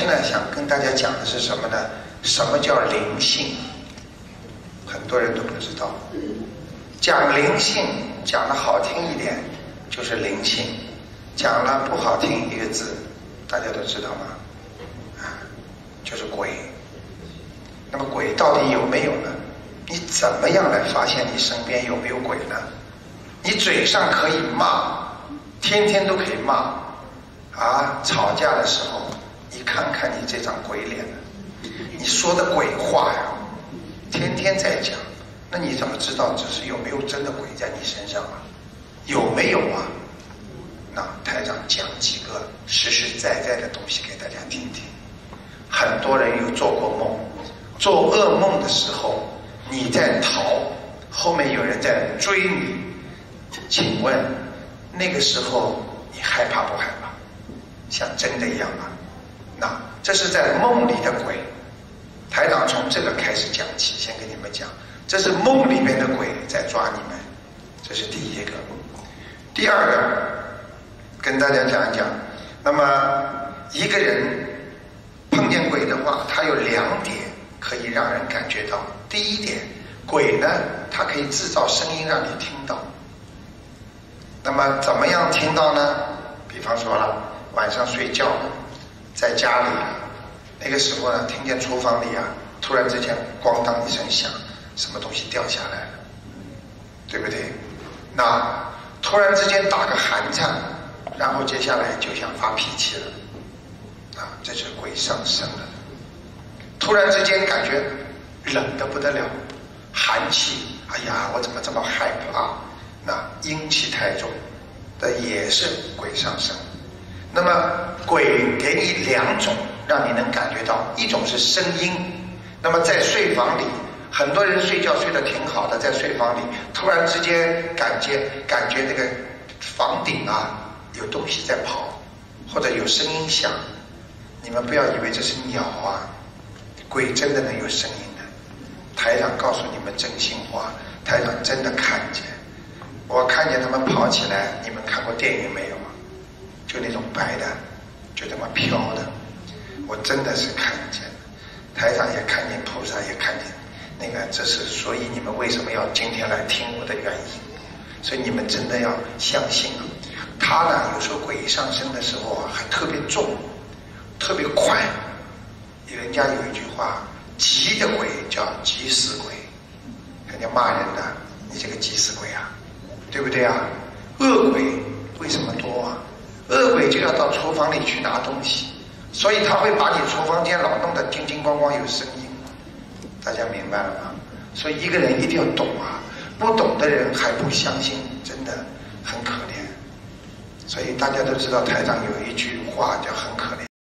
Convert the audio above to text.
现在想跟大家讲的是什么呢？什么叫灵性？很多人都不知道。讲灵性讲的好听一点就是灵性，讲了不好听一个字，大家都知道吗？就是鬼。那么鬼到底有没有呢？你怎么样来发现你身边有没有鬼呢？你嘴上可以骂，天天都可以骂吵架的时候你看看你这张鬼脸，你说的鬼话呀，天天在讲，那你怎么知道这是有没有真的鬼在你身上啊？有没有啊？那台长讲几个实实在在的东西给大家听听。很多人有做过梦，做噩梦的时候你在逃，后面有人在追你，请问那个时候你害怕不害怕？像真的一样吗？那这是在梦里的鬼。台长从这个开始讲起，先跟你们讲，这是梦里面的鬼在抓你们，这是第一个。第二个跟大家讲一讲，那么一个人碰见鬼的话，他有两点可以让人感觉到。第一点，鬼呢它可以制造声音让你听到。那么怎么样听到呢？比方说了，晚上睡觉在家里，那个时候呢，听见厨房里突然之间咣当一声响，什么东西掉下来了，对不对？那突然之间打个寒颤，然后接下来就想发脾气了，这是鬼上身了。突然之间感觉冷得不得了，寒气，哎呀，我怎么这么害怕？那阴气太重，这也是鬼上身。那么鬼给你两种让你能感觉到，一种是声音。那么在睡房里，很多人睡觉睡得挺好的，在睡房里突然之间感觉那个房顶有东西在跑，或者有声音响，你们不要以为这是鸟鬼真的能有声音的。台长告诉你们真心话，台长真的看见，我看见他们跑起来，你们看过电影没有？就那种白的，就这么飘的，我真的是看见。台长也看见，菩萨也看见，那个这是所以你们为什么要今天来听我的原因。所以你们真的要相信他呢，有时候鬼上身的时候还特别重，特别快。人家有一句话，急的鬼叫急死鬼，人家骂人的，你这个急死鬼对不对恶鬼为什么多恶鬼就要到厨房里去拿东西，所以他会把你厨房间老弄得叮叮咣咣有声音，大家明白了吗？所以一个人一定要懂不懂的人还不相信，真的很可怜。所以大家都知道台长有一句话叫很可怜。